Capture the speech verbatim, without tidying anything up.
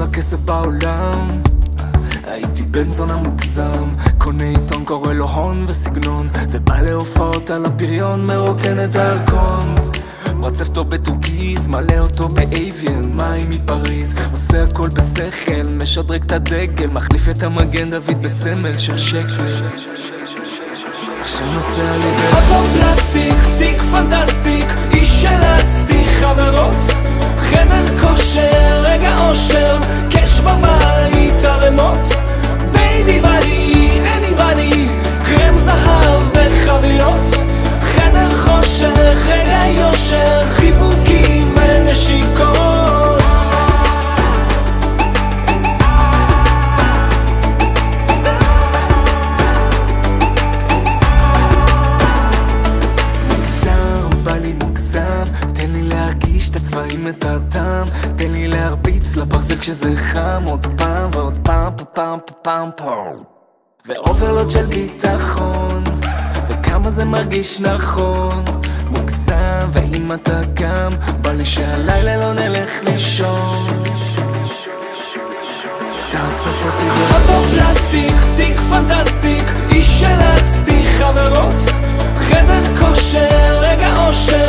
הכסף בעולם. הייתי בן זונה מוגזם, קונה עיתון, קורא לו הון וסגנון, ובא להופעות על הפריון, מרוקן את הארקון. רצף אותו בטורקיז, מלא אותו באייביאן, מים מפריז, עושה הכל בשכל, משדרג את הדגל, מחליף את המגן דוד בסמל של שקל. עכשיו נוסע לי באוטו פלסטיק, תיק פנטסטיק, איש אלסטי, חברות, חדר כושר, רגע אושר, קש בבית, ערמות, בייבי בדי, אניבדי, קרם זהב בחבילות, חדר חושך, רגע יושר, חיבוקים ונשיקות. מוגזם, בא לי מוגזם, תן לי להרגיש את הצבעים, את הטעם, תן לי להרביץ לברזל כשזה חם, עוד פעם ועוד פעם, פעם, פעם, פעם, ואוברלוד של ביטחון, וכמה זה מרגיש נכון. מוגזם, ואם אתה גם בא לי שהלילה לא נלך לישון. תאסוף אותי באוטו פלסטיק, תיק פנטסטיק, איש אלסטי, חברות, חדר כושר, רגע אושר,